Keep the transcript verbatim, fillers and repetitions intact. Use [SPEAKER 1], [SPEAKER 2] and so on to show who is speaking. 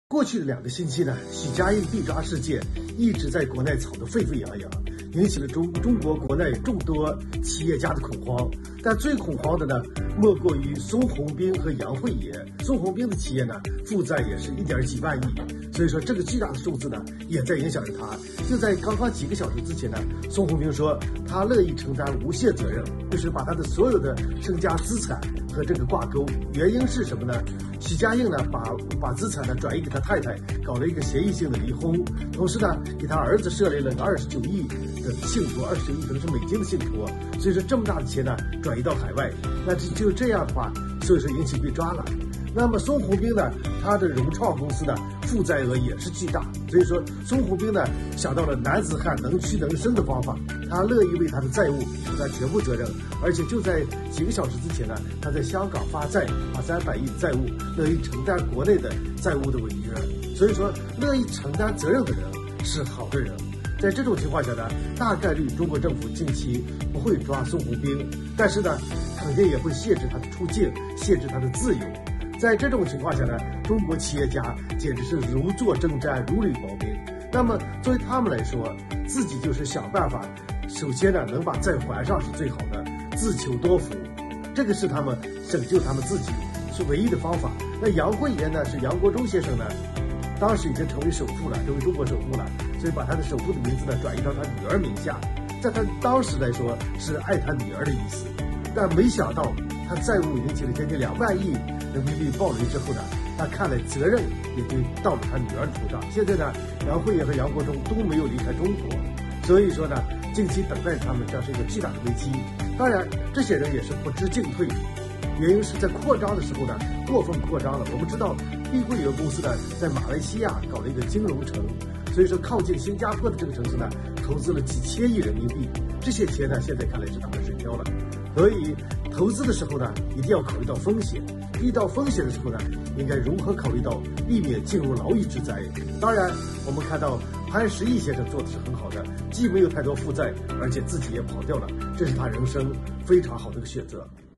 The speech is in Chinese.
[SPEAKER 1] 过去的两个星期呢，许家印被抓事件一直在国内炒得沸沸扬扬，引起了中中国国内众多企业家的恐慌。但最恐慌的呢，莫过于孙宏斌和杨惠妍。孙宏斌的企业呢，负债也是一点几万亿，所以说这个巨大的数字呢，也在影响着他。就在刚刚几个小时之前呢，孙宏斌说他乐意承担无限责任，就是把他的所有的身家资产和这个挂钩。原因是什么呢？许家印呢，把把资产呢转移给他太太，搞了一个协议性的离婚，同时呢，给他儿子设立了个二十九亿的信托，二十九亿可能是美金的信托，所以说这么大的钱呢转移到海外，那就就这样的话，所以说引起被抓了。那么孙宏斌呢，他的融创公司呢负债额也是巨大，所以说孙宏斌呢想到了男子汉能屈能伸的方法，他乐意为他的债务承担全部责任，而且就在几个小时之前呢，他在香港发债，把三百亿的债务乐意承担国内的债务的违约，所以说乐意承担责任的人是好的人。在这种情况下呢，大概率中国政府近期不会抓孙宏斌，但是呢，肯定也会限制他的出境，限制他的自由。在这种情况下呢，中国企业家简直是如坐针毡，如履薄冰。那么作为他们来说，自己就是想办法，首先呢能把债还上是最好的，自求多福，这个是他们拯救他们自己是唯一的方法。那杨惠妍呢，是杨国忠先生呢，当时已经成为首富了，成为中国首富了，所以把他的首富的名字呢转移到他女儿名下，在他当时来说是爱他女儿的意思，但没想到他债务引起了将近两万亿人民币暴雷之后呢，那看来责任也就到了他女儿头上。现在呢，杨惠妍和杨国忠都没有离开中国，所以说呢，近期等待他们将是一个巨大的危机。当然，这些人也是不知进退，原因是在扩张的时候呢，过分扩张了。我们知道，碧桂园公司呢，在马来西亚搞了一个金融城，所以说靠近新加坡的这个城市呢，投资了几千亿人民币，这些钱呢，现在看来是打了水漂了。所以投资的时候呢，一定要考虑到风险。遇到风险的时候呢，应该如何考虑到避免进入牢狱之灾？当然，我们看到潘石屹先生做的是很好的，既没有太多负债，而且自己也跑掉了，这是他人生非常好的一个选择。